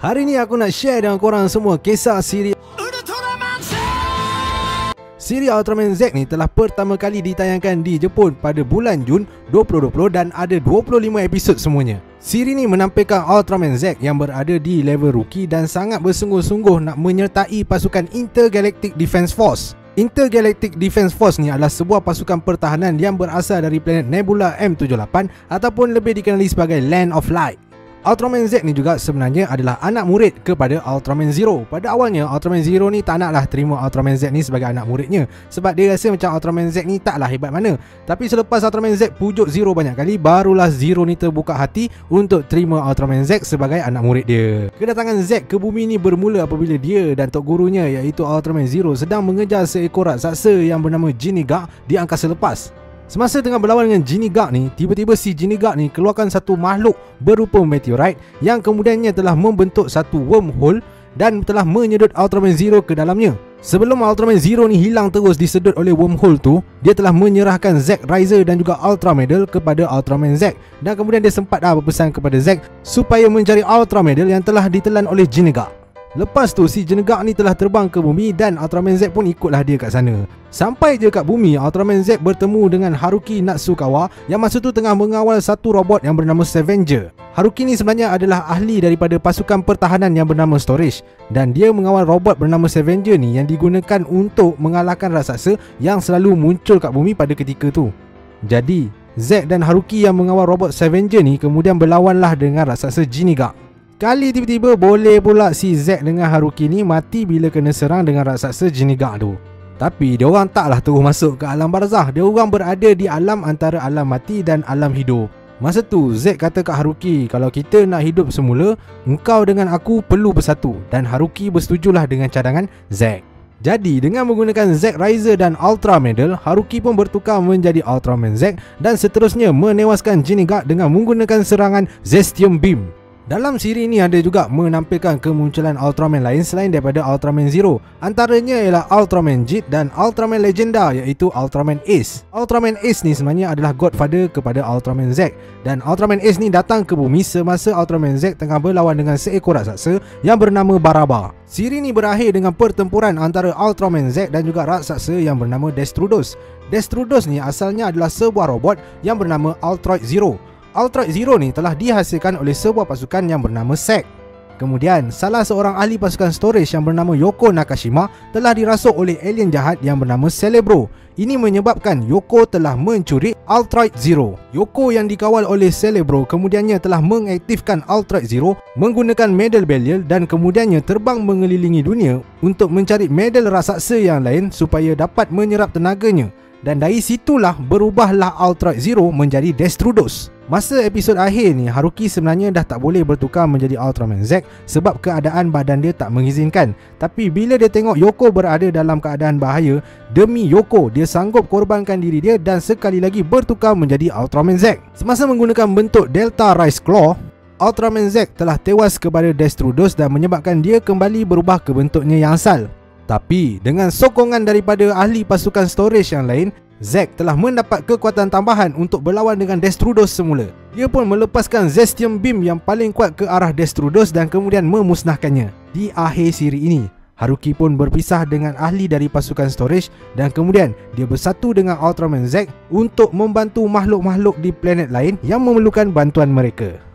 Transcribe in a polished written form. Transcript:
Hari ni aku nak share dengan korang semua kisah siri Ultraman Z ni telah pertama kali ditayangkan di Jepun pada bulan Jun 2020 dan ada 25 episod semuanya. Siri ni menampilkan Ultraman Z yang berada di level rookie dan sangat bersungguh-sungguh nak menyertai pasukan Intergalactic Defense Force. Intergalactic Defense Force ni adalah sebuah pasukan pertahanan yang berasal dari planet Nebula M78 ataupun lebih dikenali sebagai Land of Light. Ultraman Z ni juga sebenarnya adalah anak murid kepada Ultraman Zero. Pada awalnya Ultraman Zero ni tak naklah terima Ultraman Z ni sebagai anak muridnya sebab dia rasa macam Ultraman Z ni taklah hebat mana. Tapi selepas Ultraman Z pujuk Zero banyak kali, barulah Zero ni terbuka hati untuk terima Ultraman Z sebagai anak murid dia. Kedatangan Z ke bumi ni bermula apabila dia dan tok gurunya iaitu Ultraman Zero sedang mengejar seekor raksasa yang bernama juga di angkasa lepas. Semasa tengah berlawan dengan juga ni, tiba-tiba si juga ni keluarkan satu makhluk berupa meteorite yang kemudiannya telah membentuk satu wormhole dan telah menyedut Ultraman Zero ke dalamnya. Sebelum Ultraman Zero ni hilang terus disedut oleh wormhole tu, dia telah menyerahkan Z Riser dan juga Ultra Medal kepada Ultraman Z. Dan kemudian dia sempat berpesan kepada Z supaya mencari Ultra Medal yang telah ditelan oleh juga. Lepas tu si juga ni telah terbang ke bumi dan Ultraman Z pun ikutlah dia kat sana. Sampai je kat bumi, Ultraman Z bertemu dengan Haruki Natsukawa yang masa tu tengah mengawal satu robot yang bernama Scavenger. Haruki ni sebenarnya adalah ahli daripada pasukan pertahanan yang bernama Storage dan dia mengawal robot bernama Scavenger ni yang digunakan untuk mengalahkan raksasa yang selalu muncul kat bumi pada ketika tu. Jadi Z dan Haruki yang mengawal robot Scavenger ni kemudian berlawanlah dengan raksasa juga. Kali tiba-tiba boleh pula si Z dengan Haruki ni mati bila kena serang dengan raksasa juga tu. Tapi diorang taklah terus masuk ke alam barzah. Diorang berada di alam antara alam mati dan alam hidup. Masa tu Z kata kat Haruki, kalau kita nak hidup semula, engkau dengan aku perlu bersatu. Dan Haruki bersetujulah dengan cadangan Z. Jadi dengan menggunakan Z Riser dan Ultra Medal, Haruki pun bertukar menjadi Ultraman Z dan seterusnya menewaskan juga dengan menggunakan serangan Zestium Beam. Dalam siri ini ada juga menampilkan kemunculan Ultraman lain selain daripada Ultraman Zero. Antaranya ialah Ultraman Z dan Ultraman Legenda iaitu Ultraman Ace. Ultraman Ace ni sebenarnya adalah godfather kepada Ultraman Z. Dan Ultraman Ace ni datang ke bumi semasa Ultraman Z tengah berlawan dengan seekor raksasa yang bernama Baraba. Siri ni berakhir dengan pertempuran antara Ultraman Z dan juga raksasa yang bernama Destrudos. Destrudos ni asalnya adalah sebuah robot yang bernama Ultraman Zero. Ultraman Zero ni telah dihasilkan oleh sebuah pasukan yang bernama SEC. Kemudian, salah seorang ahli pasukan storage yang bernama Yoko Nakashima telah dirasuk oleh alien jahat yang bernama Cerebro. Ini menyebabkan Yoko telah mencuri Ultraman Zero. Yoko yang dikawal oleh Cerebro kemudiannya telah mengaktifkan Ultraman Zero menggunakan medal barrier dan kemudiannya terbang mengelilingi dunia untuk mencari medal raksasa yang lain supaya dapat menyerap tenaganya. Dan dari situlah berubahlah Ultraman Zero menjadi Destrudos. Masa episod akhir ni, Haruki sebenarnya dah tak boleh bertukar menjadi Ultraman Z sebab keadaan badan dia tak mengizinkan. Tapi bila dia tengok Yoko berada dalam keadaan bahaya, demi Yoko dia sanggup korbankan diri dia dan sekali lagi bertukar menjadi Ultraman Z. Semasa menggunakan bentuk Delta Rise Claw, Ultraman Z telah tewas kepada Destrudos dan menyebabkan dia kembali berubah ke bentuknya yang asal. Tapi dengan sokongan daripada ahli pasukan storage yang lain, Zack telah mendapat kekuatan tambahan untuk berlawan dengan Destrudos semula. Dia pun melepaskan Zestium Beam yang paling kuat ke arah Destrudos dan kemudian memusnahkannya. Di akhir siri ini, Haruki pun berpisah dengan ahli dari pasukan storage dan kemudian dia bersatu dengan Ultraman Z untuk membantu makhluk-makhluk di planet lain yang memerlukan bantuan mereka.